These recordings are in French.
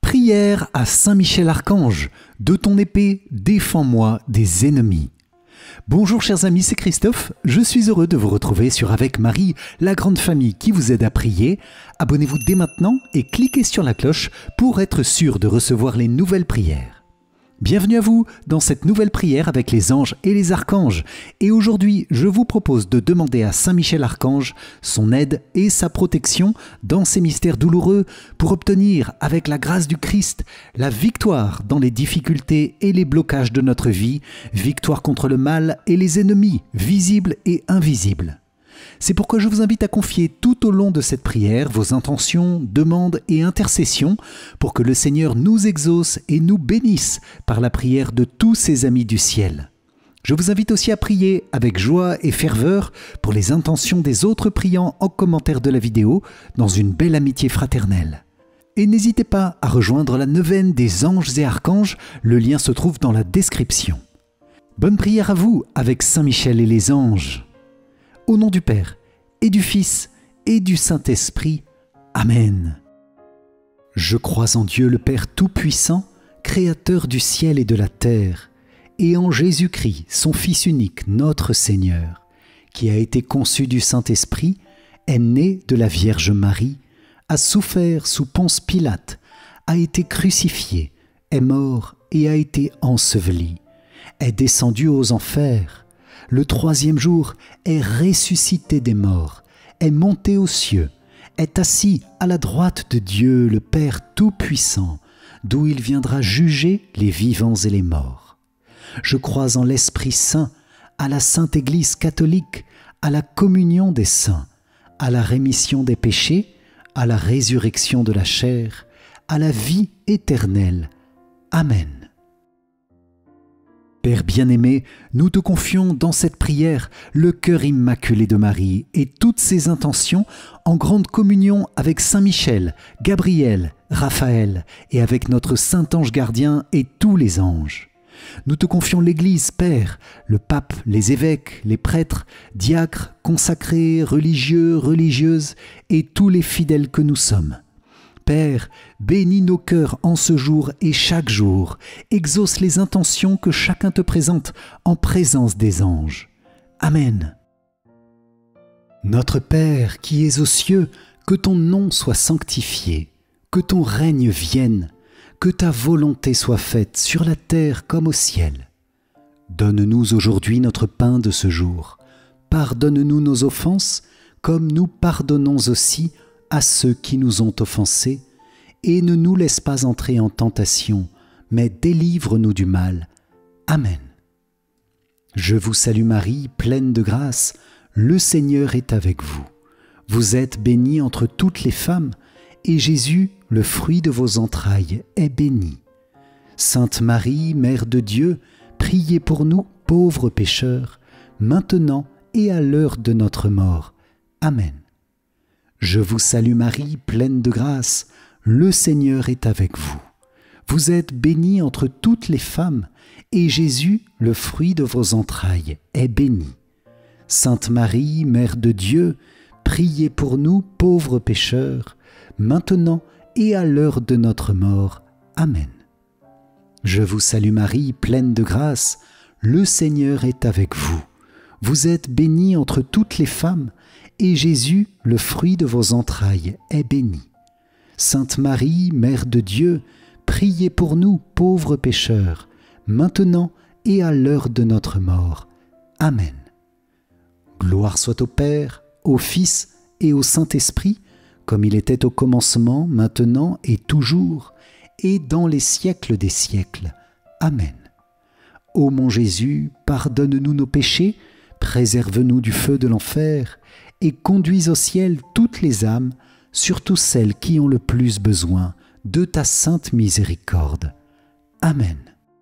Prière à Saint Michel Archange, de ton épée, défends-moi des ennemis. Bonjour chers amis, c'est Christophe, je suis heureux de vous retrouver sur Avec Marie, la grande famille qui vous aide à prier. Abonnez-vous dès maintenant et cliquez sur la cloche pour être sûr de recevoir les nouvelles prières. Bienvenue à vous dans cette nouvelle prière avec les anges et les archanges. Et aujourd'hui, je vous propose de demander à Saint Michel Archange son aide et sa protection dans ces mystères douloureux pour obtenir, avec la grâce du Christ, la victoire dans les difficultés et les blocages de notre vie, victoire contre le mal et les ennemis, visibles et invisibles. C'est pourquoi je vous invite à confier tout au long de cette prière vos intentions, demandes et intercessions pour que le Seigneur nous exauce et nous bénisse par la prière de tous ses amis du ciel. Je vous invite aussi à prier avec joie et ferveur pour les intentions des autres priants en commentaire de la vidéo dans une belle amitié fraternelle. Et n'hésitez pas à rejoindre la neuvaine des anges et archanges, le lien se trouve dans la description. Bonne prière à vous avec Saint Michel et les anges. Au nom du Père, et du Fils, et du Saint-Esprit. Amen. Je crois en Dieu le Père Tout-Puissant, Créateur du ciel et de la terre, et en Jésus-Christ, son Fils unique, notre Seigneur, qui a été conçu du Saint-Esprit, est né de la Vierge Marie, a souffert sous Ponce Pilate, a été crucifié, est mort et a été enseveli, est descendu aux enfers. Le troisième jour est ressuscité des morts, est monté aux cieux, est assis à la droite de Dieu le Père Tout-Puissant, d'où il viendra juger les vivants et les morts. Je crois en l'Esprit Saint, à la Sainte Église catholique, à la communion des saints, à la rémission des péchés, à la résurrection de la chair, à la vie éternelle. Amen. Père bien-aimé, nous te confions dans cette prière le cœur immaculé de Marie et toutes ses intentions en grande communion avec Saint Michel, Gabriel, Raphaël et avec notre Saint Ange gardien et tous les anges. Nous te confions l'Église, Père, le pape, les évêques, les prêtres, diacres, consacrés, religieux, religieuses et tous les fidèles que nous sommes. Père, bénis nos cœurs en ce jour et chaque jour, exauce les intentions que chacun te présente en présence des anges. Amen. Notre Père qui es aux cieux, que ton nom soit sanctifié, que ton règne vienne, que ta volonté soit faite sur la terre comme au ciel. Donne-nous aujourd'hui notre pain de ce jour. Pardonne-nous nos offenses, comme nous pardonnons aussi à ceux qui nous ont offensés, et ne nous laisse pas entrer en tentation, mais délivre-nous du mal. Amen. Je vous salue Marie, pleine de grâce, le Seigneur est avec vous. Vous êtes bénie entre toutes les femmes, et Jésus, le fruit de vos entrailles, est béni. Sainte Marie, Mère de Dieu, priez pour nous, pauvres pécheurs, maintenant et à l'heure de notre mort. Amen. Je vous salue Marie, pleine de grâce, le Seigneur est avec vous. Vous êtes bénie entre toutes les femmes, et Jésus, le fruit de vos entrailles, est béni. Sainte Marie, Mère de Dieu, priez pour nous, pauvres pécheurs, maintenant et à l'heure de notre mort. Amen. Je vous salue Marie, pleine de grâce, le Seigneur est avec vous. Vous êtes bénie entre toutes les femmes, et Jésus, le fruit de vos entrailles, est béni. Sainte Marie, Mère de Dieu, priez pour nous, pauvres pécheurs, maintenant et à l'heure de notre mort. Amen. Gloire soit au Père, au Fils et au Saint-Esprit, comme il était au commencement, maintenant et toujours, et dans les siècles des siècles. Amen. Ô mon Jésus, pardonne-nous nos péchés, préserve-nous du feu de l'enfer, et conduis au ciel toutes les âmes, surtout celles qui ont le plus besoin de ta sainte miséricorde. Amen.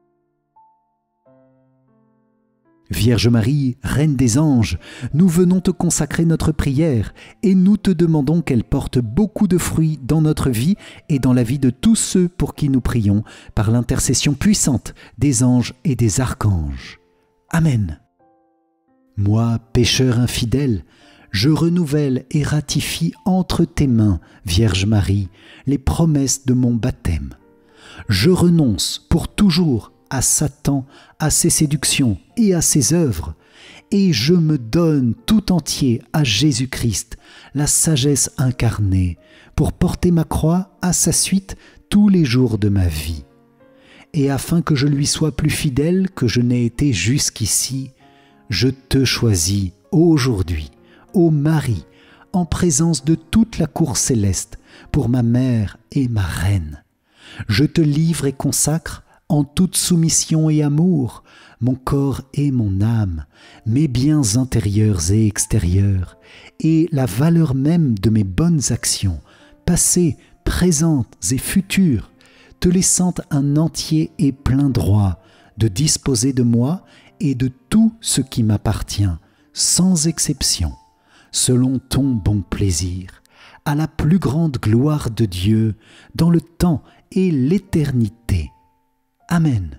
Vierge Marie, Reine des anges, nous venons te consacrer notre prière et nous te demandons qu'elle porte beaucoup de fruits dans notre vie et dans la vie de tous ceux pour qui nous prions par l'intercession puissante des anges et des archanges. Amen. Moi, pécheur infidèle, je renouvelle et ratifie entre tes mains, Vierge Marie, les promesses de mon baptême. Je renonce pour toujours à Satan, à ses séductions et à ses œuvres, et je me donne tout entier à Jésus-Christ, la sagesse incarnée, pour porter ma croix à sa suite tous les jours de ma vie. Et afin que je lui sois plus fidèle que je n'ai été jusqu'ici, je te choisis aujourd'hui, ô Marie, en présence de toute la cour céleste, pour ma mère et ma reine. Je te livre et consacre, en toute soumission et amour, mon corps et mon âme, mes biens intérieurs et extérieurs, et la valeur même de mes bonnes actions, passées, présentes et futures, te laissant un entier et plein droit de disposer de moi et de tout ce qui m'appartient, sans exception, selon ton bon plaisir, à la plus grande gloire de Dieu, dans le temps et l'éternité. Amen.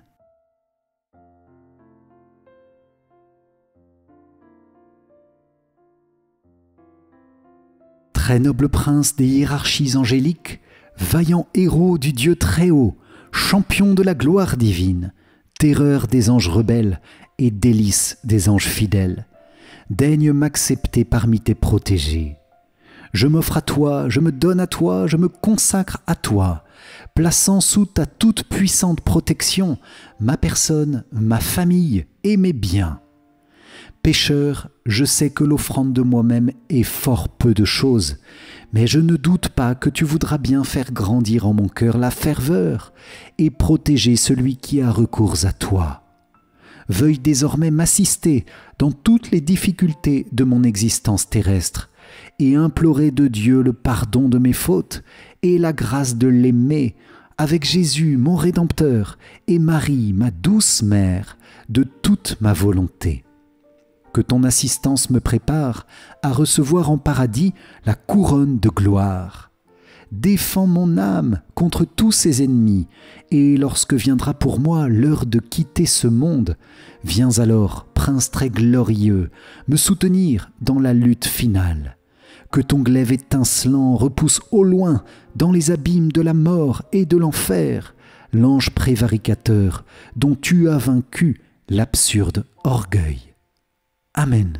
Très noble prince des hiérarchies angéliques, vaillant héros du Dieu très haut, champion de la gloire divine, terreur des anges rebelles et délice des anges fidèles, daigne m'accepter parmi tes protégés. Je m'offre à toi, je me donne à toi, je me consacre à toi, plaçant sous ta toute puissante protection ma personne, ma famille et mes biens. Pécheur, je sais que l'offrande de moi-même est fort peu de choses, mais je ne doute pas que tu voudras bien faire grandir en mon cœur la ferveur et protéger celui qui a recours à toi. Veuille désormais m'assister dans toutes les difficultés de mon existence terrestre et implorer de Dieu le pardon de mes fautes et la grâce de l'aimer avec Jésus, mon Rédempteur, et Marie, ma douce mère, de toute ma volonté. Que ton assistance me prépare à recevoir en paradis la couronne de gloire. Défends mon âme contre tous ses ennemis, et lorsque viendra pour moi l'heure de quitter ce monde, viens alors, Prince très glorieux, me soutenir dans la lutte finale. Que ton glaive étincelant repousse au loin, dans les abîmes de la mort et de l'enfer, l'ange prévaricateur dont tu as vaincu l'absurde orgueil. Amen.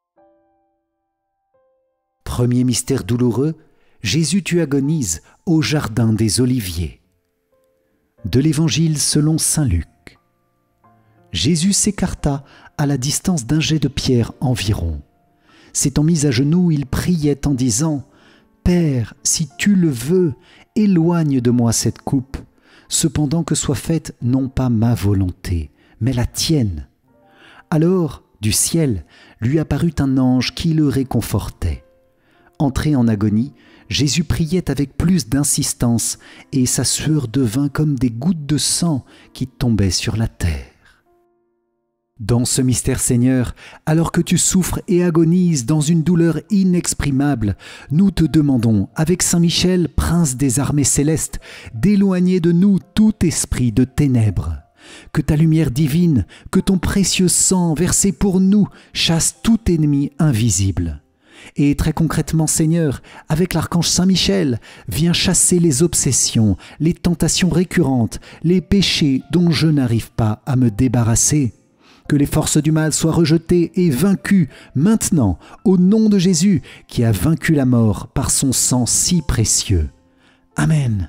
Premier mystère douloureux, Jésus tu agonises au jardin des Oliviers. De l'Évangile selon saint Luc. Jésus s'écarta à la distance d'un jet de pierre environ. S'étant mis à genoux, il priait en disant « Père, si tu le veux, éloigne de moi cette coupe, cependant que soit faite non pas ma volonté, mais la tienne. » Alors, du ciel, lui apparut un ange qui le réconfortait. Entré en agonie, Jésus priait avec plus d'insistance et sa sueur devint comme des gouttes de sang qui tombaient sur la terre. Dans ce mystère, Seigneur, alors que tu souffres et agonises dans une douleur inexprimable, nous te demandons, avec Saint Michel, prince des armées célestes, d'éloigner de nous tout esprit de ténèbres. Que ta lumière divine, que ton précieux sang versé pour nous chasse tout ennemi invisible. Et très concrètement, Seigneur, avec l'archange Saint Michel, viens chasser les obsessions, les tentations récurrentes, les péchés dont je n'arrive pas à me débarrasser. Que les forces du mal soient rejetées et vaincues maintenant, au nom de Jésus, qui a vaincu la mort par son sang si précieux. Amen.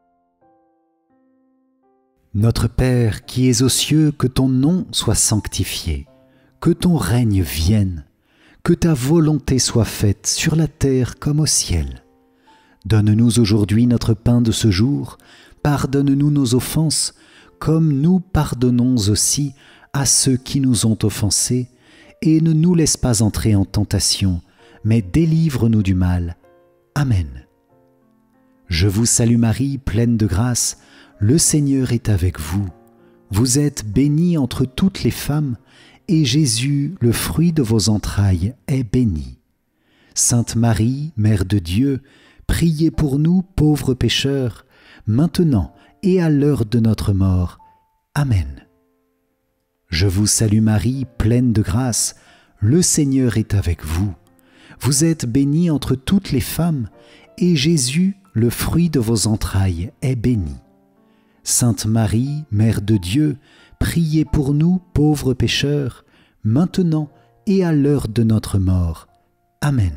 Notre Père qui es aux cieux, que ton nom soit sanctifié, que ton règne vienne, que ta volonté soit faite sur la terre comme au ciel. Donne-nous aujourd'hui notre pain de ce jour, pardonne-nous nos offenses, comme nous pardonnons aussi à ceux qui nous ont offensés, et ne nous laisse pas entrer en tentation, mais délivre-nous du mal. Amen. Je vous salue Marie, pleine de grâce, le Seigneur est avec vous. Vous êtes bénie entre toutes les femmes, et Jésus, le fruit de vos entrailles, est béni. Sainte Marie, Mère de Dieu, priez pour nous pauvres pécheurs, maintenant et à l'heure de notre mort. Amen. Je vous salue Marie, pleine de grâce, le Seigneur est avec vous. Vous êtes bénie entre toutes les femmes, et Jésus, le fruit de vos entrailles, est béni. Sainte Marie, Mère de Dieu, priez pour nous pauvres pécheurs, maintenant et à l'heure de notre mort. Amen.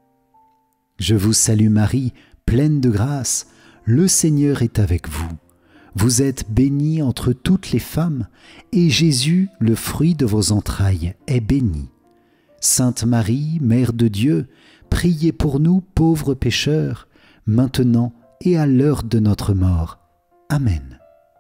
Je vous salue Marie, pleine de grâce, le Seigneur est avec vous. Vous êtes bénie entre toutes les femmes, et Jésus, le fruit de vos entrailles, est béni. Sainte Marie, Mère de Dieu, priez pour nous pauvres pécheurs, maintenant et à l'heure de notre mort. Amen.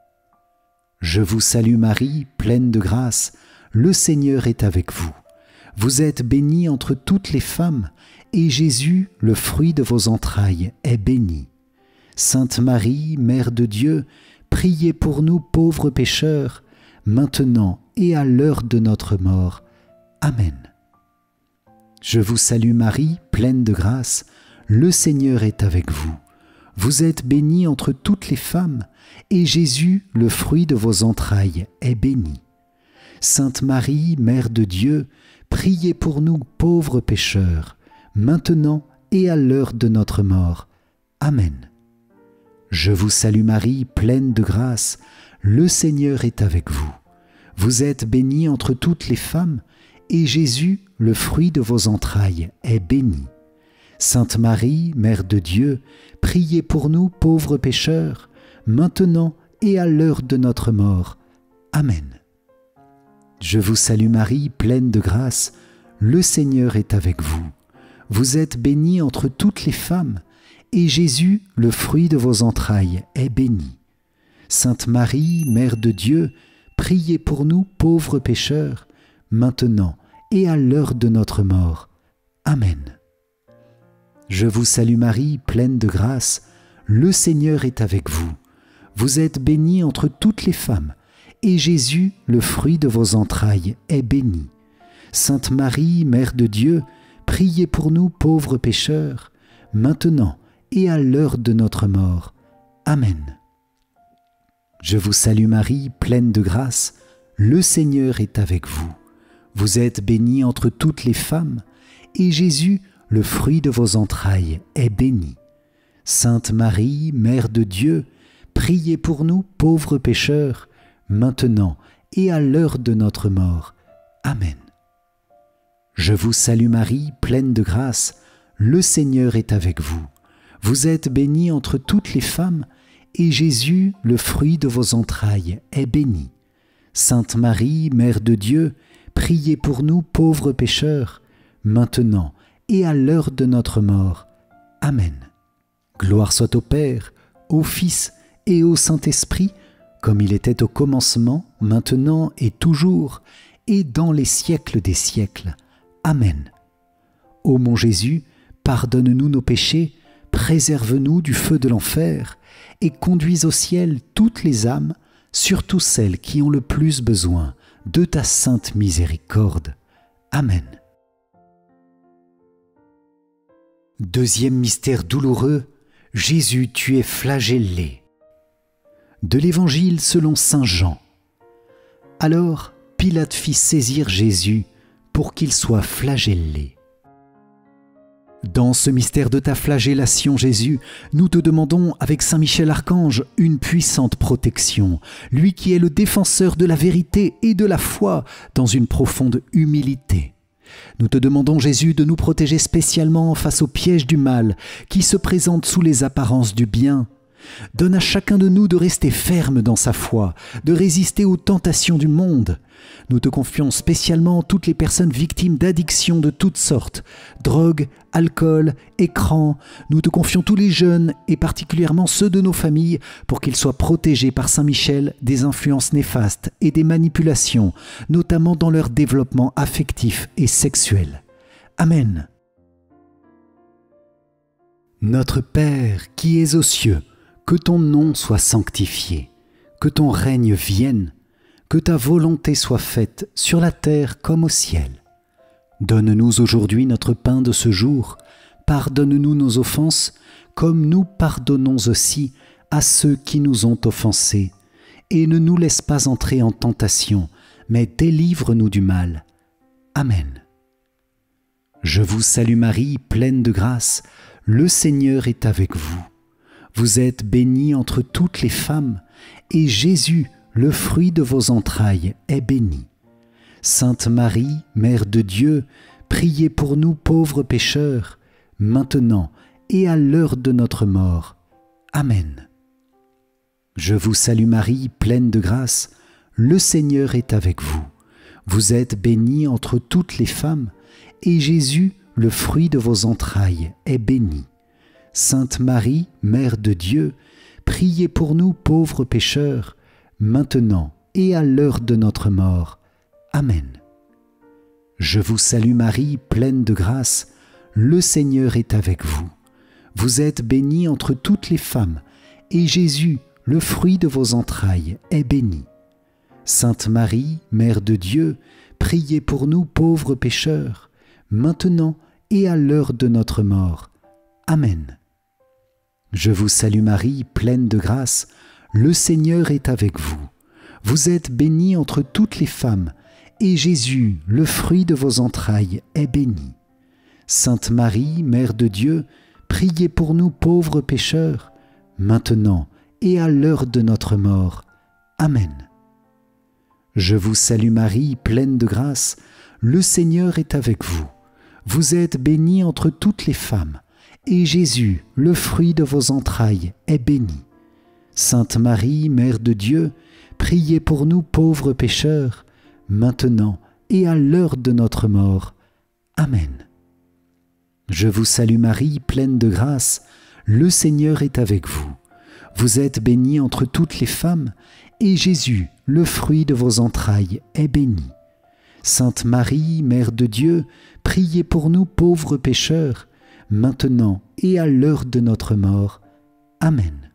Je vous salue Marie, pleine de grâce, le Seigneur est avec vous. Vous êtes bénie entre toutes les femmes, et Jésus, le fruit de vos entrailles, est béni. Sainte Marie, Mère de Dieu, priez pour nous pauvres pécheurs, maintenant et à l'heure de notre mort. Amen. Je vous salue Marie, pleine de grâce, le Seigneur est avec vous. Vous êtes bénie entre toutes les femmes, et Jésus, le fruit de vos entrailles, est béni. Sainte Marie, Mère de Dieu, priez pour nous pauvres pécheurs, maintenant et à l'heure de notre mort. Amen. Je vous salue Marie, pleine de grâce, le Seigneur est avec vous. Vous êtes bénie entre toutes les femmes, et Jésus, le fruit de vos entrailles, est béni. Sainte Marie, Mère de Dieu, priez pour nous pauvres pécheurs, maintenant et à l'heure de notre mort. Amen. Je vous salue Marie, pleine de grâce, le Seigneur est avec vous. Vous êtes bénie entre toutes les femmes, et Jésus, le fruit de vos entrailles, est béni. Sainte Marie, Mère de Dieu, priez pour nous pauvres pécheurs, maintenant et à l'heure de notre mort. Amen. Je vous salue Marie, pleine de grâce, le Seigneur est avec vous. Vous êtes bénie entre toutes les femmes, et Jésus, le fruit de vos entrailles, est béni. Sainte Marie, Mère de Dieu, priez pour nous pauvres pécheurs, maintenant et à l'heure de notre mort. Amen. Je vous salue Marie, pleine de grâce, le Seigneur est avec vous. Vous êtes bénie entre toutes les femmes, et Jésus, le fruit de vos entrailles, est béni. Sainte Marie, Mère de Dieu, priez pour nous pauvres pécheurs, maintenant et à l'heure de notre mort. Amen. Je vous salue Marie, pleine de grâce, le Seigneur est avec vous. Vous êtes bénie entre toutes les femmes, et Jésus, le fruit de vos entrailles, est béni. Sainte Marie, Mère de Dieu, priez pour nous pauvres pécheurs, maintenant et à l'heure de notre mort. Amen. Gloire soit au Père, au Fils et au Saint-Esprit, comme il était au commencement, maintenant et toujours, et dans les siècles des siècles. Amen. Ô mon Jésus, pardonne-nous nos péchés, préserve-nous du feu de l'enfer, et conduis au ciel toutes les âmes, surtout celles qui ont le plus besoin de ta sainte miséricorde. Amen. Deuxième mystère douloureux, Jésus, tu es flagellé. De l'Évangile selon saint Jean. Alors Pilate fit saisir Jésus pour qu'il soit flagellé. Dans ce mystère de ta flagellation, Jésus, nous te demandons avec saint Michel Archange une puissante protection, lui qui est le défenseur de la vérité et de la foi dans une profonde humilité. Nous te demandons, Jésus, de nous protéger spécialement face au piège du mal qui se présente sous les apparences du bien. Donne à chacun de nous de rester ferme dans sa foi, de résister aux tentations du monde. Nous te confions spécialement toutes les personnes victimes d'addictions de toutes sortes, drogue, alcool, écran. Nous te confions tous les jeunes et particulièrement ceux de nos familles pour qu'ils soient protégés par Saint Michel des influences néfastes et des manipulations, notamment dans leur développement affectif et sexuel. Amen. Notre Père qui es aux cieux, que ton nom soit sanctifié, que ton règne vienne, que ta volonté soit faite sur la terre comme au ciel. Donne-nous aujourd'hui notre pain de ce jour, pardonne-nous nos offenses, comme nous pardonnons aussi à ceux qui nous ont offensés, et ne nous laisse pas entrer en tentation, mais délivre-nous du mal. Amen. Je vous salue Marie, pleine de grâce, le Seigneur est avec vous. Vous êtes bénie entre toutes les femmes, et Jésus, le fruit de vos entrailles, est béni. Sainte Marie, Mère de Dieu, priez pour nous pauvres pécheurs, maintenant et à l'heure de notre mort. Amen. Je vous salue Marie, pleine de grâce, le Seigneur est avec vous. Vous êtes bénie entre toutes les femmes, et Jésus, le fruit de vos entrailles, est béni. Sainte Marie, Mère de Dieu, priez pour nous pauvres pécheurs, maintenant et à l'heure de notre mort. Amen. Je vous salue Marie, pleine de grâce, le Seigneur est avec vous. Vous êtes bénie entre toutes les femmes, et Jésus, le fruit de vos entrailles, est béni. Sainte Marie, Mère de Dieu, priez pour nous pauvres pécheurs, maintenant et à l'heure de notre mort. Amen. Je vous salue Marie, pleine de grâce, le Seigneur est avec vous. Vous êtes bénie entre toutes les femmes, et Jésus, le fruit de vos entrailles, est béni. Sainte Marie, Mère de Dieu, priez pour nous pauvres pécheurs, maintenant et à l'heure de notre mort. Amen. Je vous salue Marie, pleine de grâce, le Seigneur est avec vous. Vous êtes bénie entre toutes les femmes, et Jésus, le fruit de vos entrailles, est béni. Sainte Marie, Mère de Dieu, priez pour nous pauvres pécheurs, maintenant et à l'heure de notre mort. Amen. Je vous salue Marie, pleine de grâce, le Seigneur est avec vous. Vous êtes bénie entre toutes les femmes, et Jésus, le fruit de vos entrailles, est béni. Sainte Marie, Mère de Dieu, priez pour nous pauvres pécheurs, maintenant et à l'heure de notre mort. Amen.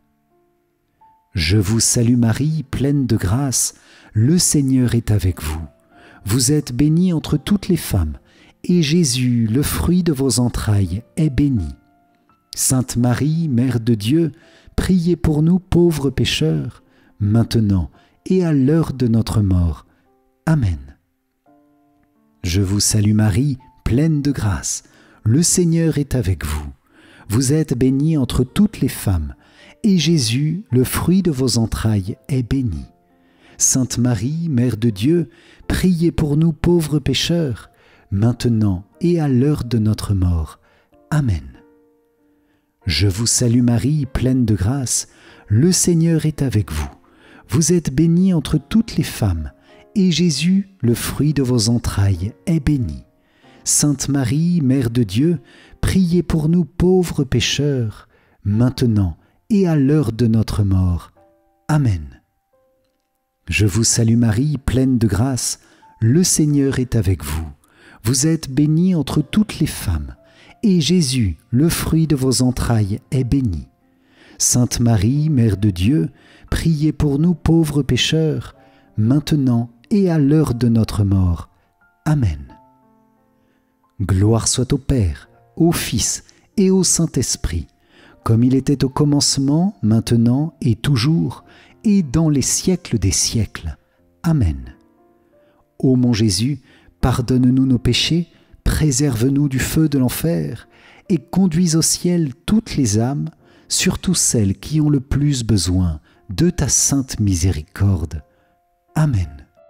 Je vous salue Marie, pleine de grâce, le Seigneur est avec vous. Vous êtes bénie entre toutes les femmes, et Jésus, le fruit de vos entrailles, est béni. Sainte Marie, Mère de Dieu, priez pour nous pauvres pécheurs, maintenant et à l'heure de notre mort. Amen. Je vous salue Marie, pleine de grâce, le Seigneur est avec vous. Vous êtes bénie entre toutes les femmes, et Jésus, le fruit de vos entrailles, est béni. Sainte Marie, Mère de Dieu, priez pour nous pauvres pécheurs, maintenant et à l'heure de notre mort. Amen. Je vous salue Marie, pleine de grâce, le Seigneur est avec vous. Vous êtes bénie entre toutes les femmes, et Jésus, le fruit de vos entrailles, est béni. Sainte Marie, Mère de Dieu, priez pour nous pauvres pécheurs, maintenant et à l'heure de notre mort. Amen. Je vous salue Marie, pleine de grâce, le Seigneur est avec vous. Vous êtes bénie entre toutes les femmes, et Jésus, le fruit de vos entrailles, est béni. Sainte Marie, Mère de Dieu, priez pour nous pauvres pécheurs, maintenant et à l'heure de notre mort. Amen. Gloire soit au Père, au Fils et au Saint-Esprit, comme il était au commencement, maintenant et toujours, et dans les siècles des siècles. Amen. Ô mon Jésus, pardonne-nous nos péchés, préserve-nous du feu de l'enfer, et conduis au ciel toutes les âmes, surtout celles qui ont le plus besoin de ta sainte miséricorde. Amen.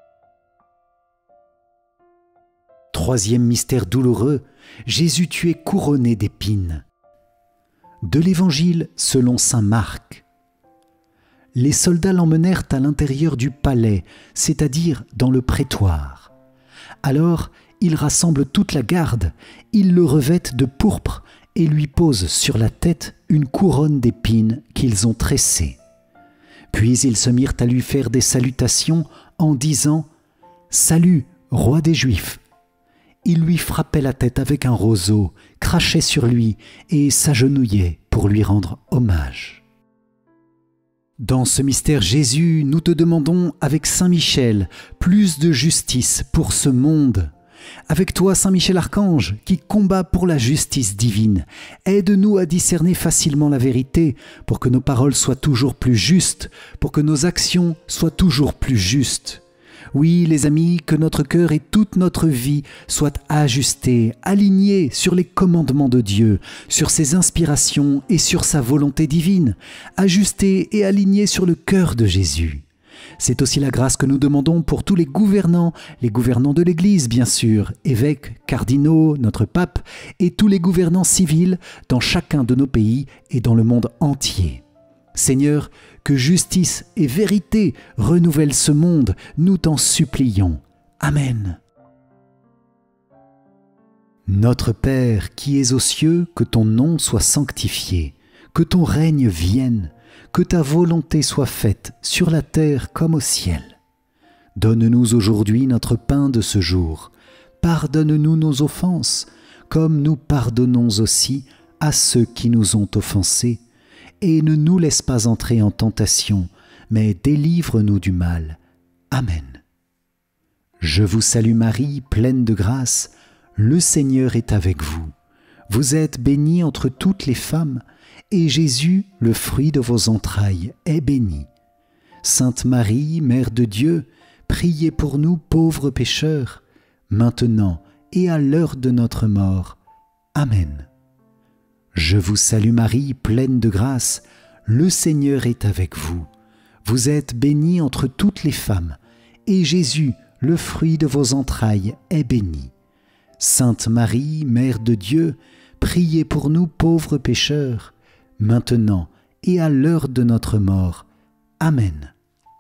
Troisième mystère douloureux, Jésus tu es couronné d'épines. De l'Évangile selon saint Marc. Les soldats l'emmenèrent à l'intérieur du palais, c'est-à-dire dans le prétoire. Alors, ils rassemblent toute la garde, ils le revêtent de pourpre et lui posent sur la tête une couronne d'épines qu'ils ont tressée. Puis ils se mirent à lui faire des salutations en disant « Salut, roi des Juifs !» Ils lui frappaient la tête avec un roseau, crachaient sur lui et s'agenouillaient pour lui rendre hommage. Dans ce mystère Jésus, nous te demandons avec Saint Michel plus de justice pour ce monde. Avec toi, Saint Michel Archange, qui combat pour la justice divine, aide-nous à discerner facilement la vérité pour que nos paroles soient toujours plus justes, pour que nos actions soient toujours plus justes. Oui, les amis, que notre cœur et toute notre vie soient ajustés, alignés sur les commandements de Dieu, sur ses inspirations et sur sa volonté divine, ajustés et alignés sur le cœur de Jésus. C'est aussi la grâce que nous demandons pour tous les gouvernants de l'Église bien sûr, évêques, cardinaux, notre pape et tous les gouvernants civils dans chacun de nos pays et dans le monde entier. Seigneur, que justice et vérité renouvellent ce monde, nous t'en supplions. Amen. Notre Père qui es aux cieux, que ton nom soit sanctifié, que ton règne vienne, que ta volonté soit faite sur la terre comme au ciel. Donne-nous aujourd'hui notre pain de ce jour. Pardonne-nous nos offenses, comme nous pardonnons aussi à ceux qui nous ont offensés. Et ne nous laisse pas entrer en tentation, mais délivre-nous du mal. Amen. Je vous salue Marie, pleine de grâce, le Seigneur est avec vous. Vous êtes bénie entre toutes les femmes, et Jésus, le fruit de vos entrailles, est béni. Sainte Marie, Mère de Dieu, priez pour nous pauvres pécheurs, maintenant et à l'heure de notre mort. Amen. Je vous salue Marie, pleine de grâce, le Seigneur est avec vous. Vous êtes bénie entre toutes les femmes, et Jésus, le fruit de vos entrailles, est béni. Sainte Marie, Mère de Dieu, priez pour nous pauvres pécheurs, maintenant et à l'heure de notre mort. Amen.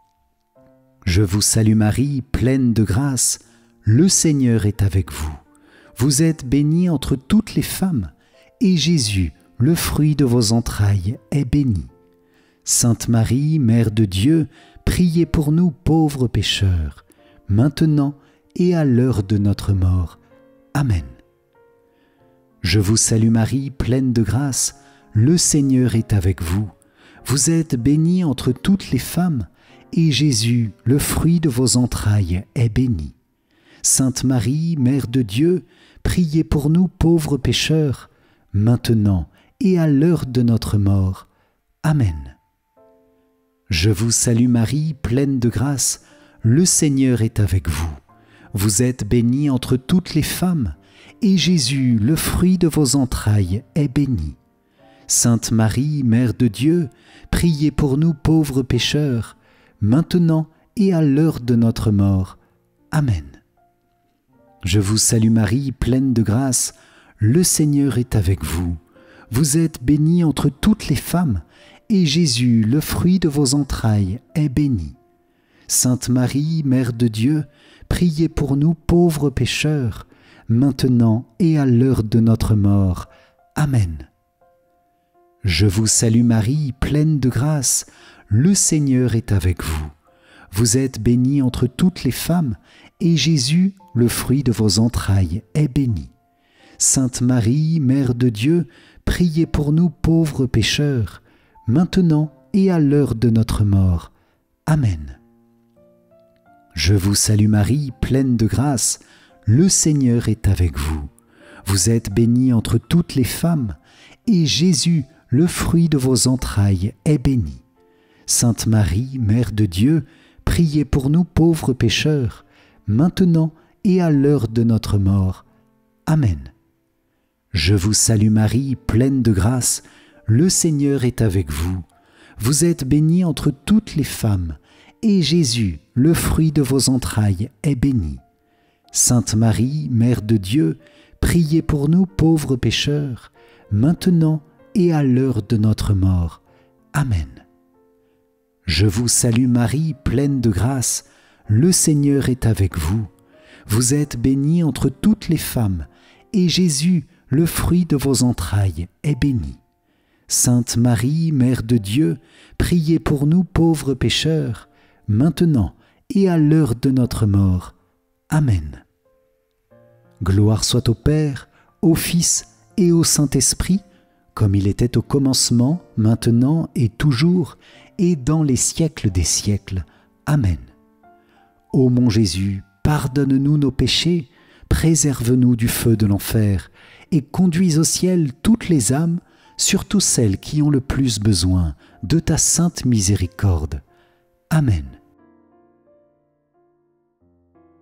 Je vous salue Marie, pleine de grâce, le Seigneur est avec vous. Vous êtes bénie entre toutes les femmes, et Jésus, le fruit de vos entrailles, est béni. Sainte Marie, Mère de Dieu, priez pour nous pauvres pécheurs, maintenant et à l'heure de notre mort. Amen. Je vous salue Marie, pleine de grâce, le Seigneur est avec vous. Vous êtes bénie entre toutes les femmes, et Jésus, le fruit de vos entrailles, est béni. Sainte Marie, Mère de Dieu, priez pour nous pauvres pécheurs, maintenant et à l'heure de notre mort. Amen. Je vous salue Marie, pleine de grâce, le Seigneur est avec vous. Vous êtes bénie entre toutes les femmes, et Jésus, le fruit de vos entrailles, est béni. Sainte Marie, Mère de Dieu, priez pour nous pauvres pécheurs, maintenant et à l'heure de notre mort. Amen. Je vous salue Marie, pleine de grâce, le Seigneur est avec vous. Vous êtes bénie entre toutes les femmes, et Jésus, le fruit de vos entrailles, est béni. Sainte Marie, Mère de Dieu, priez pour nous pauvres pécheurs, maintenant et à l'heure de notre mort. Amen. Je vous salue Marie, pleine de grâce, le Seigneur est avec vous. Vous êtes bénie entre toutes les femmes, et Jésus, le fruit de vos entrailles, est béni. Sainte Marie, Mère de Dieu, priez pour nous pauvres pécheurs, maintenant et à l'heure de notre mort. Amen. Je vous salue Marie, pleine de grâce, le Seigneur est avec vous. Vous êtes bénie entre toutes les femmes, et Jésus, le fruit de vos entrailles, est béni. Sainte Marie, Mère de Dieu, priez pour nous pauvres pécheurs, maintenant et à l'heure de notre mort. Amen. Je vous salue Marie, pleine de grâce, le Seigneur est avec vous. Vous êtes bénie entre toutes les femmes, et Jésus, le fruit de vos entrailles, est béni. Sainte Marie, Mère de Dieu, priez pour nous pauvres pécheurs, maintenant et à l'heure de notre mort. Amen. Je vous salue Marie, pleine de grâce, le Seigneur est avec vous. Vous êtes bénie entre toutes les femmes, et Jésus, le fruit de vos entrailles, est béni. Sainte Marie, Mère de Dieu, priez pour nous pauvres pécheurs, maintenant et à l'heure de notre mort. Amen. Gloire soit au Père, au Fils et au Saint-Esprit, comme il était au commencement, maintenant et toujours, et dans les siècles des siècles. Amen. Ô mon Jésus, pardonne-nous nos péchés, préserve-nous du feu de l'enfer, et conduis au ciel toutes les âmes, surtout celles qui ont le plus besoin de ta sainte miséricorde. Amen.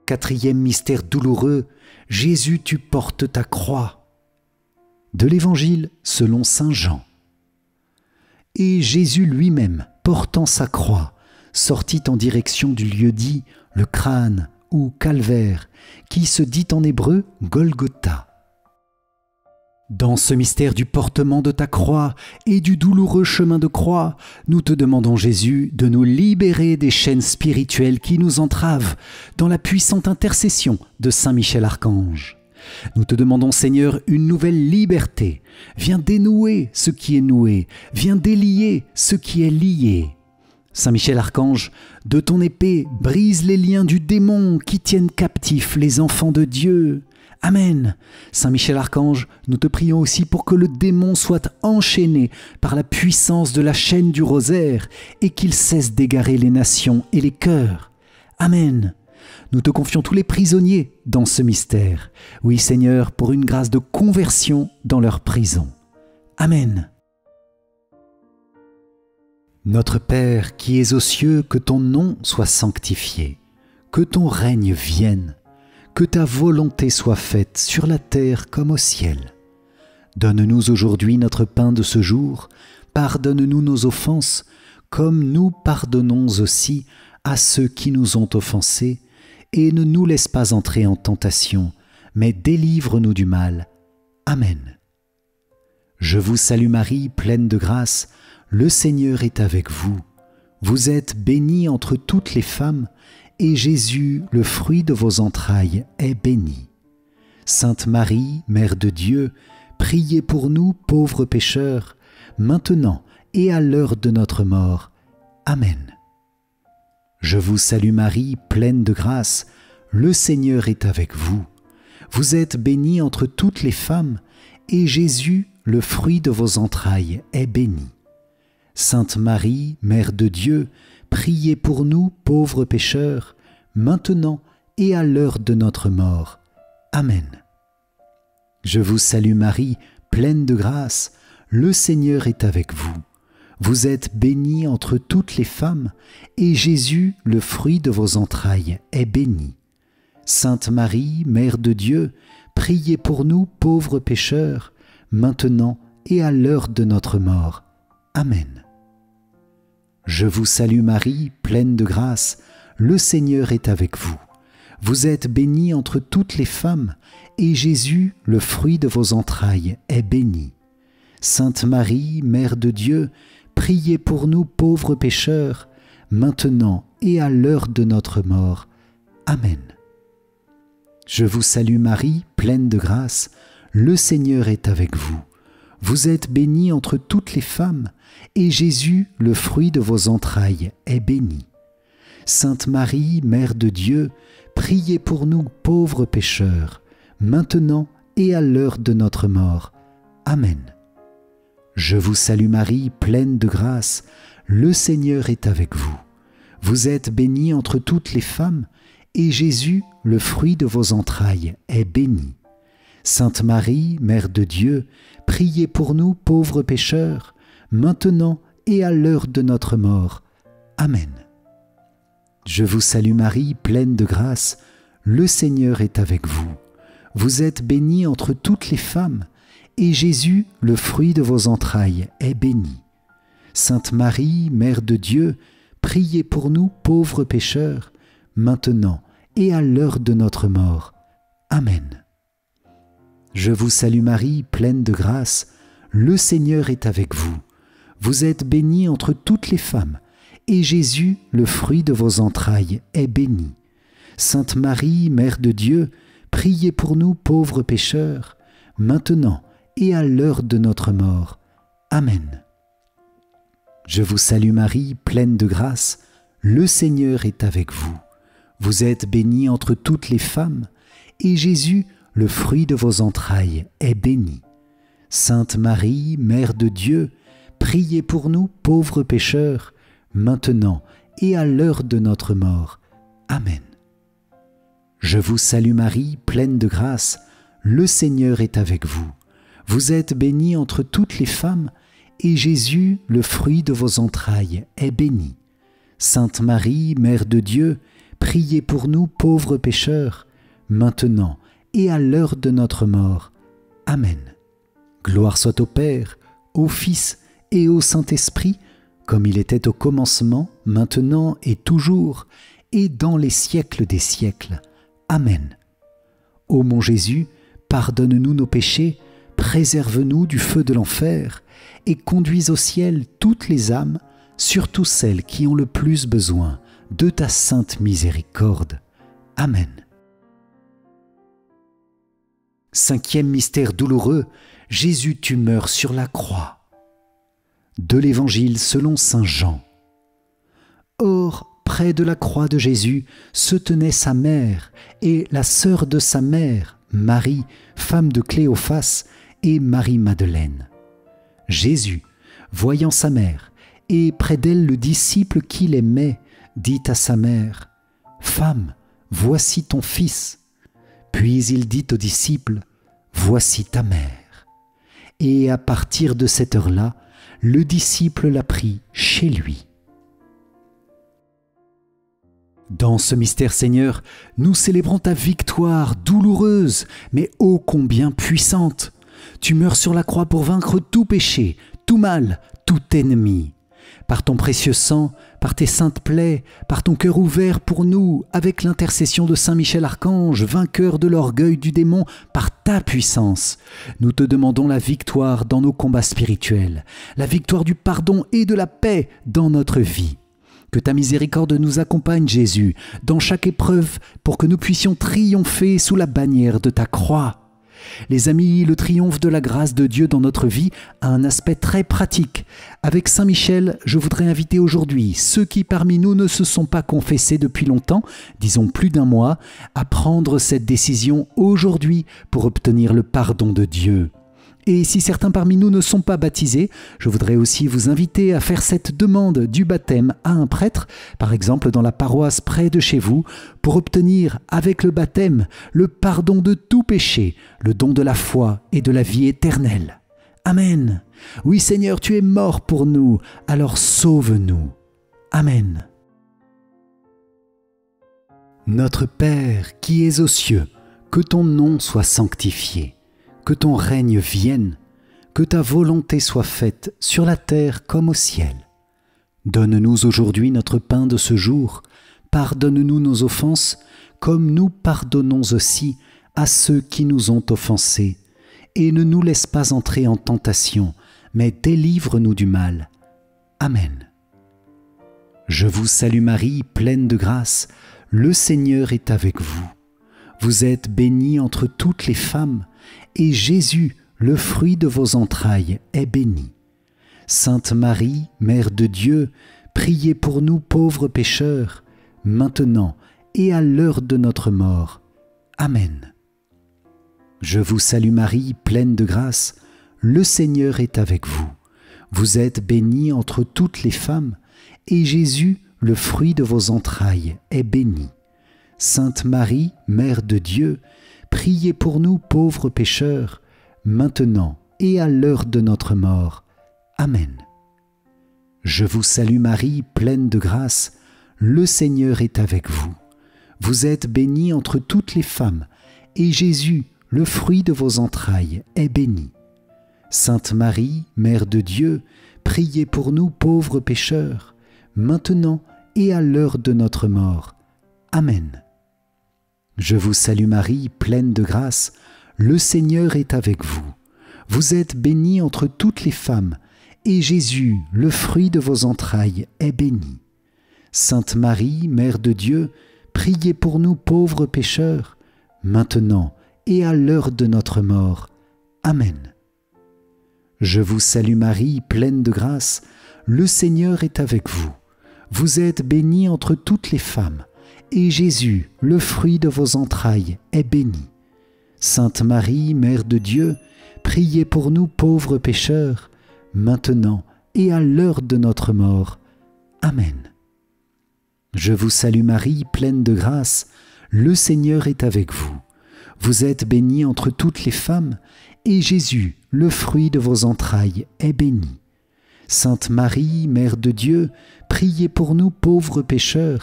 quatrième mystère douloureux, Jésus, tu portes ta croix. De l'Évangile selon saint Jean. Et Jésus lui-même, portant sa croix, sortit en direction du lieu dit le crâne ou calvaire, qui se dit en hébreu Golgotha. Dans ce mystère du portement de ta croix et du douloureux chemin de croix, nous te demandons, Jésus, de nous libérer des chaînes spirituelles qui nous entravent dans la puissante intercession de Saint Michel Archange. Nous te demandons, Seigneur, une nouvelle liberté. Viens dénouer ce qui est noué, viens délier ce qui est lié. Saint Michel Archange, de ton épée, brise les liens du démon qui tiennent captifs les enfants de Dieu. Amen. Saint Michel Archange, nous te prions aussi pour que le démon soit enchaîné par la puissance de la chaîne du rosaire et qu'il cesse d'égarer les nations et les cœurs. Amen. Nous te confions tous les prisonniers dans ce mystère. Oui, Seigneur, pour une grâce de conversion dans leur prison. Amen. Notre Père qui es aux cieux, que ton nom soit sanctifié, que ton règne vienne, que ta volonté soit faite sur la terre comme au ciel. Donne-nous aujourd'hui notre pain de ce jour, pardonne-nous nos offenses, comme nous pardonnons aussi à ceux qui nous ont offensés, et ne nous laisse pas entrer en tentation, mais délivre-nous du mal. Amen. Je vous salue Marie, pleine de grâce, le Seigneur est avec vous. Vous êtes bénie entre toutes les femmes, et Jésus, le fruit de vos entrailles, est béni. Sainte Marie, Mère de Dieu, priez pour nous pauvres pécheurs, maintenant et à l'heure de notre mort. Amen. Je vous salue Marie, pleine de grâce, le Seigneur est avec vous. Vous êtes bénie entre toutes les femmes, et Jésus, le fruit de vos entrailles, est béni. Sainte Marie, Mère de Dieu, priez pour nous pauvres pécheurs, maintenant et à l'heure de notre mort. Amen. Je vous salue Marie, pleine de grâce, le Seigneur est avec vous. Vous êtes bénie entre toutes les femmes, et Jésus, le fruit de vos entrailles, est béni. Sainte Marie, Mère de Dieu, priez pour nous pauvres pécheurs, maintenant et à l'heure de notre mort. Amen. Je vous salue Marie, pleine de grâce, le Seigneur est avec vous. Vous êtes bénie entre toutes les femmes, et Jésus, le fruit de vos entrailles, est béni. Sainte Marie, Mère de Dieu, priez pour nous pauvres pécheurs, maintenant et à l'heure de notre mort. Amen. Je vous salue Marie, pleine de grâce, le Seigneur est avec vous. Vous êtes bénie entre toutes les femmes, et Jésus, le fruit de vos entrailles, est béni. Sainte Marie, Mère de Dieu, priez pour nous pauvres pécheurs, maintenant et à l'heure de notre mort. Amen. Je vous salue Marie, pleine de grâce, le Seigneur est avec vous. Vous êtes bénie entre toutes les femmes, et Jésus, le fruit de vos entrailles, est béni. Sainte Marie, Mère de Dieu, priez pour nous pauvres pécheurs, maintenant et à l'heure de notre mort. Amen. Je vous salue Marie, pleine de grâce, le Seigneur est avec vous. Vous êtes bénie entre toutes les femmes, et Jésus, le fruit de vos entrailles, est béni. Sainte Marie, Mère de Dieu, priez pour nous pauvres pécheurs, maintenant et à l'heure de notre mort. Amen. Je vous salue Marie, pleine de grâce, le Seigneur est avec vous. Vous êtes bénie entre toutes les femmes, et Jésus, le fruit de vos entrailles, est béni. Sainte Marie, Mère de Dieu, priez pour nous pauvres pécheurs, maintenant et à l'heure de notre mort. Amen. Je vous salue Marie, pleine de grâce, le Seigneur est avec vous. Vous êtes bénie entre toutes les femmes, et Jésus, le fruit de vos entrailles, est béni. Sainte Marie, Mère de Dieu, priez pour nous pauvres pécheurs, maintenant et à l'heure de notre mort. Amen. Je vous salue Marie, pleine de grâce, le Seigneur est avec vous. Vous êtes bénie entre toutes les femmes, et Jésus, le fruit de vos entrailles, est béni. Sainte Marie, Mère de Dieu, priez pour nous pauvres pécheurs, maintenant et à l'heure de notre mort. Amen. Gloire soit au Père, au Fils et au Saint-Esprit, comme il était au commencement, maintenant et toujours, et dans les siècles des siècles. Amen. Ô mon Jésus, pardonne-nous nos péchés, préserve-nous du feu de l'enfer, et conduis au ciel toutes les âmes, surtout celles qui ont le plus besoin de ta sainte miséricorde. Amen. Cinquième mystère douloureux, Jésus, tu meurs sur la croix. De l'Évangile selon saint Jean. Or, près de la croix de Jésus se tenait sa mère et la sœur de sa mère, Marie, femme de Cléophas, et Marie-Madeleine. Jésus, voyant sa mère, et près d'elle le disciple qu'il aimait, dit à sa mère, « Femme, voici ton fils. » Puis il dit au disciple, « Voici ta mère. » Et à partir de cette heure-là, le disciple l'a pris chez lui. Dans ce mystère, Seigneur, nous célébrons ta victoire douloureuse, mais ô combien puissante. Tu meurs sur la croix pour vaincre tout péché, tout mal, tout ennemi. Par ton précieux sang, par tes saintes plaies, par ton cœur ouvert pour nous, avec l'intercession de Saint Michel Archange, vainqueur de l'orgueil du démon, par ta puissance, nous te demandons la victoire dans nos combats spirituels, la victoire du pardon et de la paix dans notre vie. Que ta miséricorde nous accompagne, Jésus, dans chaque épreuve, pour que nous puissions triompher sous la bannière de ta croix. Les amis, le triomphe de la grâce de Dieu dans notre vie a un aspect très pratique. Avec Saint Michel, je voudrais inviter aujourd'hui ceux qui parmi nous ne se sont pas confessés depuis longtemps, disons plus d'un mois, à prendre cette décision aujourd'hui pour obtenir le pardon de Dieu. Et si certains parmi nous ne sont pas baptisés, je voudrais aussi vous inviter à faire cette demande du baptême à un prêtre, par exemple dans la paroisse près de chez vous, pour obtenir avec le baptême le pardon de tout péché, le don de la foi et de la vie éternelle. Amen. Oui Seigneur, tu es mort pour nous, alors sauve-nous. Amen. Notre Père qui es aux cieux, que ton nom soit sanctifié. Que ton règne vienne, que ta volonté soit faite sur la terre comme au ciel. Donne-nous aujourd'hui notre pain de ce jour, pardonne-nous nos offenses, comme nous pardonnons aussi à ceux qui nous ont offensés, et ne nous laisse pas entrer en tentation, mais délivre-nous du mal. Amen. Je vous salue Marie, pleine de grâce, le Seigneur est avec vous. Vous êtes bénie entre toutes les femmes, et Jésus, le fruit de vos entrailles, est béni. Sainte Marie, Mère de Dieu, priez pour nous pauvres pécheurs, maintenant et à l'heure de notre mort. Amen. Je vous salue Marie, pleine de grâce, le Seigneur est avec vous. Vous êtes bénie entre toutes les femmes, et Jésus, le fruit de vos entrailles, est béni. Sainte Marie, Mère de Dieu, priez pour nous pauvres pécheurs, maintenant et à l'heure de notre mort. Amen. Je vous salue Marie, pleine de grâce, le Seigneur est avec vous. Vous êtes bénie entre toutes les femmes, et Jésus, le fruit de vos entrailles, est béni. Sainte Marie, Mère de Dieu, priez pour nous pauvres pécheurs, maintenant et à l'heure de notre mort. Amen. Je vous salue Marie, pleine de grâce, le Seigneur est avec vous. Vous êtes bénie entre toutes les femmes, et Jésus, le fruit de vos entrailles, est béni. Sainte Marie, Mère de Dieu, priez pour nous pauvres pécheurs, maintenant et à l'heure de notre mort. Amen. Je vous salue Marie, pleine de grâce, le Seigneur est avec vous. Vous êtes bénie entre toutes les femmes, et Jésus, le fruit de vos entrailles, est béni. Sainte Marie, Mère de Dieu, priez pour nous pauvres pécheurs, maintenant et à l'heure de notre mort. Amen. Je vous salue Marie, pleine de grâce, le Seigneur est avec vous. Vous êtes bénie entre toutes les femmes, et Jésus, le fruit de vos entrailles, est béni. Sainte Marie, Mère de Dieu, priez pour nous pauvres pécheurs,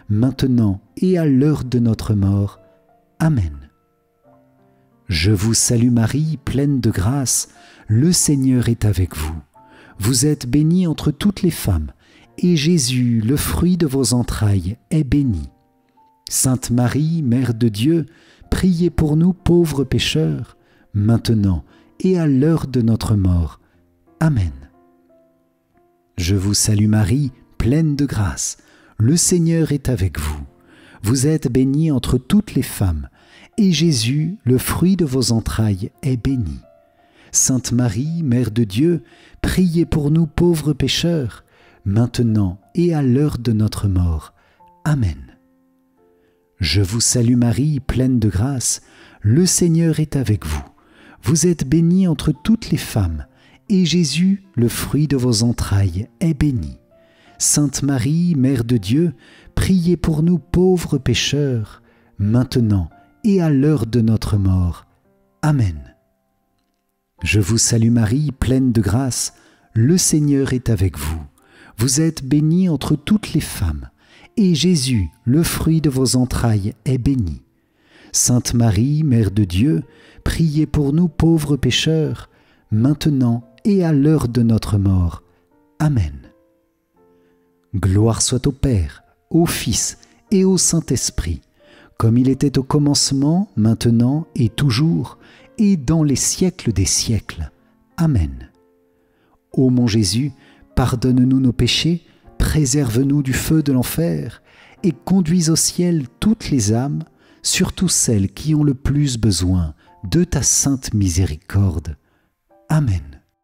maintenant et à l'heure de notre mort. Amen. Je vous salue Marie, pleine de grâce, le Seigneur est avec vous. Vous êtes bénie entre toutes les femmes, et Jésus, le fruit de vos entrailles, est béni. Sainte Marie, Mère de Dieu, priez pour nous pauvres pécheurs, maintenant et à l'heure de notre mort. Amen. Je vous salue Marie, pleine de grâce, le Seigneur est avec vous. Vous êtes bénie entre toutes les femmes, et Jésus, le fruit de vos entrailles, est béni. Sainte Marie, Mère de Dieu, priez pour nous pauvres pécheurs, maintenant et à l'heure de notre mort. Amen. Je vous salue Marie, pleine de grâce, le Seigneur est avec vous. Vous êtes bénie entre toutes les femmes, et Jésus, le fruit de vos entrailles, est béni. Sainte Marie, Mère de Dieu, priez pour nous pauvres pécheurs, maintenant et à l'heure de notre mort. Amen. Je vous salue Marie, pleine de grâce, le Seigneur est avec vous. Vous êtes bénie entre toutes les femmes, et Jésus, le fruit de vos entrailles, est béni. Sainte Marie, Mère de Dieu, priez pour nous pauvres pécheurs, maintenant et à l'heure de notre mort. Amen. Gloire soit au Père, au Fils et au Saint-Esprit, comme il était au commencement, maintenant et toujours, et dans les siècles des siècles. Amen. Ô mon Jésus, pardonne-nous nos péchés, préserve-nous du feu de l'enfer, et conduis au ciel toutes les âmes, surtout celles qui ont le plus besoin de ta sainte miséricorde. Amen.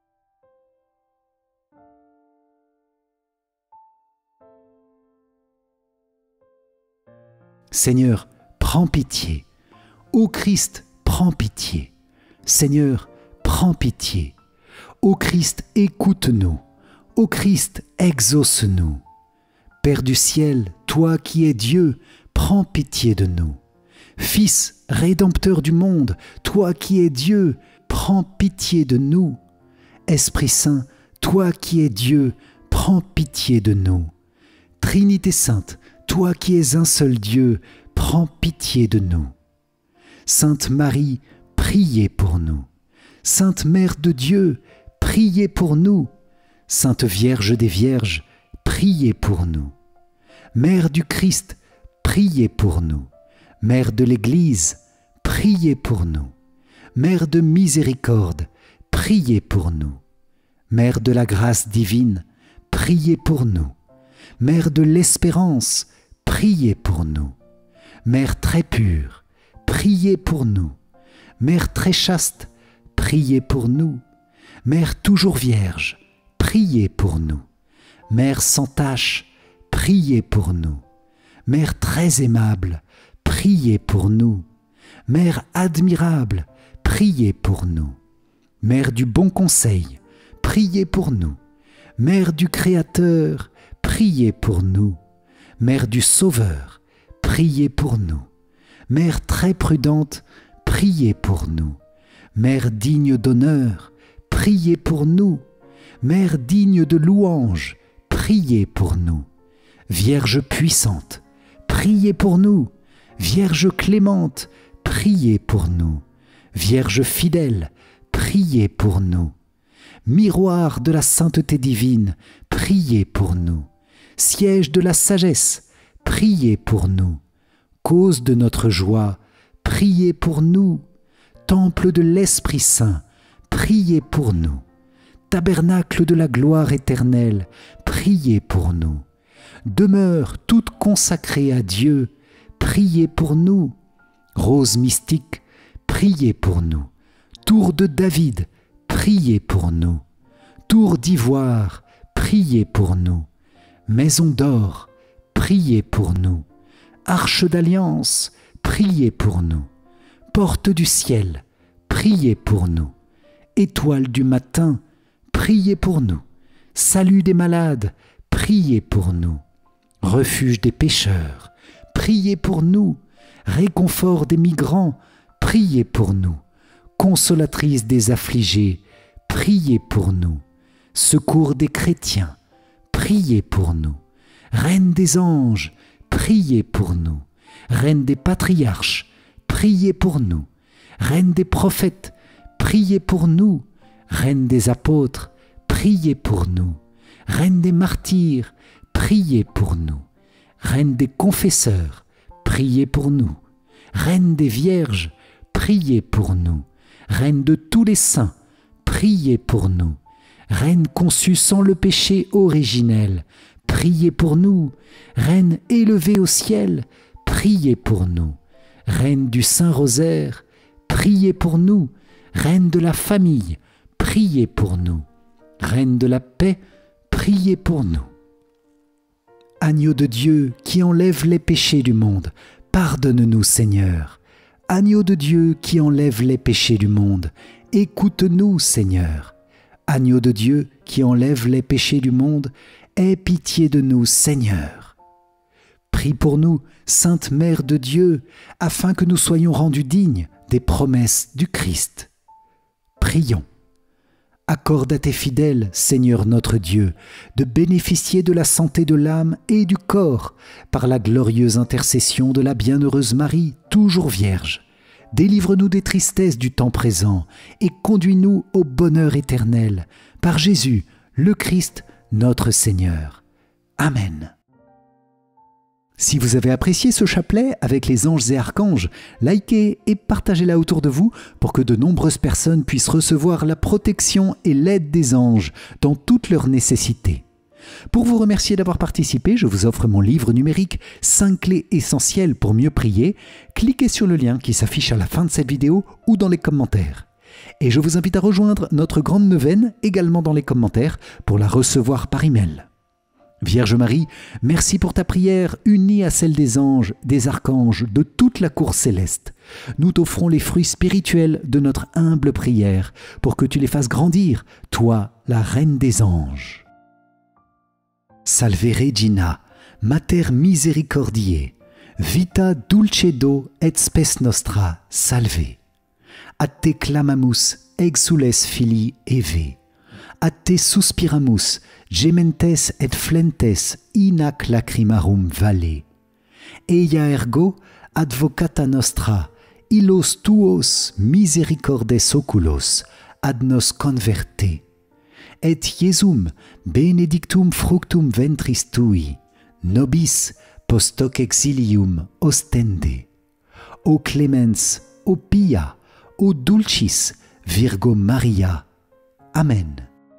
Seigneur, prends pitié. Ô Christ, prends pitié. Seigneur, prends pitié. Ô Christ, écoute-nous. Ô Christ, exauce-nous. Père du ciel, toi qui es Dieu, prends pitié de nous. Fils, Rédempteur du monde, toi qui es Dieu, prends pitié de nous. Esprit Saint, toi qui es Dieu, prends pitié de nous. Trinité Sainte, toi qui es un seul Dieu, prends pitié de nous. Sainte Marie, priez pour nous. Sainte Mère de Dieu, priez pour nous. Sainte Vierge des Vierges, priez pour nous. Mère du Christ, priez pour nous. Mère de l'Église, priez pour nous. Mère de miséricorde, priez pour nous. Mère de la grâce divine, priez pour nous. Mère de l'espérance, priez pour nous. Mère très pure, priez pour nous. Mère très chaste, priez pour nous. Mère toujours vierge, priez pour nous. Mère sans tache, priez pour nous. Mère très aimable, priez pour nous. Mère admirable, priez pour nous. Mère du bon conseil, priez pour nous. Mère du Créateur, priez pour nous. Mère du Sauveur, priez pour nous. Mère très prudente, priez pour nous. Mère digne d'honneur, priez pour nous. Mère digne de louange, priez pour nous. Vierge puissante, priez pour nous. Vierge clémente, priez pour nous. Vierge fidèle, priez pour nous. Miroir de la sainteté divine, priez pour nous. Siège de la sagesse, priez pour nous. Cause de notre joie, priez pour nous. Temple de l'Esprit Saint, priez pour nous. Tabernacle de la gloire éternelle, priez pour nous. Demeure toute consacrée à Dieu, priez pour nous. Rose mystique, priez pour nous. Tour de David, priez pour nous. Tour d'ivoire, priez pour nous. Maison d'or, priez pour nous. Arche d'alliance, priez pour nous. Porte du ciel, priez pour nous. Étoile du matin, priez pour nous. Salut des malades, priez pour nous. Refuge des pécheurs, priez pour nous. Réconfort des migrants, priez pour nous. Consolatrice des affligés, priez pour nous. Secours des chrétiens, priez pour nous. Reine des anges, priez pour nous. Reine des patriarches, priez pour nous. Reine des prophètes, priez pour nous. Reine des apôtres, priez pour nous. Reine des martyrs, priez pour nous. Reine des confesseurs, priez pour nous. Reine des vierges, priez pour nous. Reine de tous les saints, priez pour nous. Reine conçue sans le péché originel, priez pour nous. Reine élevée au ciel, priez pour nous. Reine du Saint-Rosaire, priez pour nous. Reine de la famille, priez pour nous. Reine de la paix, priez pour nous. Agneau de Dieu qui enlève les péchés du monde, pardonne-nous Seigneur. Agneau de Dieu qui enlève les péchés du monde, écoute-nous Seigneur. Agneau de Dieu qui enlève les péchés du monde, aie pitié de nous Seigneur. Prie pour nous, Sainte Mère de Dieu, afin que nous soyons rendus dignes des promesses du Christ. Prions. Accorde à tes fidèles, Seigneur notre Dieu, de bénéficier de la santé de l'âme et du corps par la glorieuse intercession de la bienheureuse Marie, toujours vierge. Délivre-nous des tristesses du temps présent et conduis-nous au bonheur éternel, par Jésus, le Christ, notre Seigneur. Amen. Si vous avez apprécié ce chapelet avec les anges et archanges, likez et partagez-la autour de vous pour que de nombreuses personnes puissent recevoir la protection et l'aide des anges dans toutes leurs nécessités. Pour vous remercier d'avoir participé, je vous offre mon livre numérique 5 clés essentielles pour mieux prier. Cliquez sur le lien qui s'affiche à la fin de cette vidéo ou dans les commentaires. Et je vous invite à rejoindre notre grande neuvaine également dans les commentaires pour la recevoir par email. Vierge Marie, merci pour ta prière unie à celle des anges, des archanges, de toute la cour céleste. Nous t'offrons les fruits spirituels de notre humble prière pour que tu les fasses grandir, toi, la Reine des anges. Salve Regina, Mater Misericordiae, vita dulcedo et spes nostra, salve. A te clamamus, exules filii Eve. A te suspiramus, gementes et flentes in ac lacrimarum valle. Eia ergo advocata nostra, illos tuos misericordes oculos ad nos converte. Et Iesum benedictum fructum ventris tui, nobis post hoc exilium ostende. O clemens, o pia, o dulcis, Virgo Maria. Amen.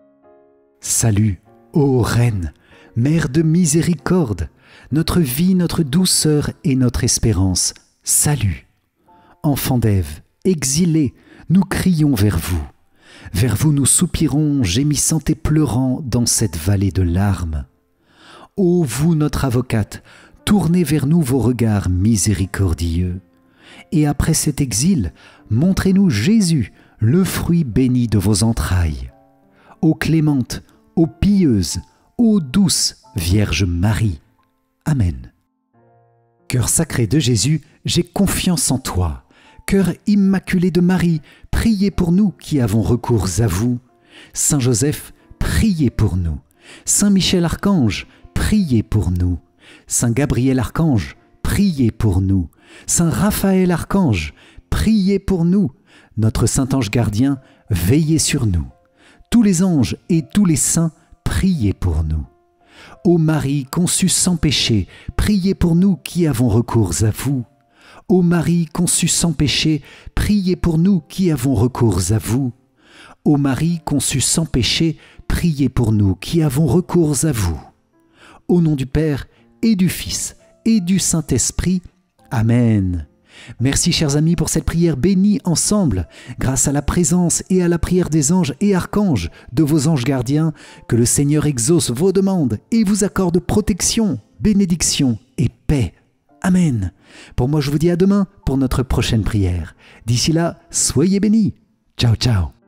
Salut, ô Reine, Mère de miséricorde, notre vie, notre douceur et notre espérance, salut. Enfants d'Ève, exilés, nous crions vers vous. Vers vous nous soupirons, gémissant et pleurant dans cette vallée de larmes. Ô vous, notre avocate, tournez vers nous vos regards miséricordieux. Et après cet exil, montrez-nous Jésus, le fruit béni de vos entrailles. Ô clémente, ô pieuse, ô douce Vierge Marie. Amen. Cœur sacré de Jésus, j'ai confiance en toi. Cœur immaculé de Marie, priez pour nous qui avons recours à vous. Saint Joseph, priez pour nous. Saint Michel Archange, priez pour nous. Saint Gabriel Archange, priez pour nous. Saint Raphaël Archange, priez pour nous. Notre Saint Ange Gardien, veillez sur nous. Tous les anges et tous les saints, priez pour nous. Ô Marie conçue sans péché, priez pour nous qui avons recours à vous. Ô Marie conçue sans péché, priez pour nous qui avons recours à vous. Ô Marie conçue sans péché, priez pour nous qui avons recours à vous. Au nom du Père et du Fils et du Saint-Esprit. Amen. Merci chers amis pour cette prière bénie ensemble, grâce à la présence et à la prière des anges et archanges, de vos anges gardiens, que le Seigneur exauce vos demandes et vous accorde protection, bénédiction et paix. Amen. Pour moi je vous dis à demain pour notre prochaine prière. D'ici là, soyez bénis. Ciao ciao.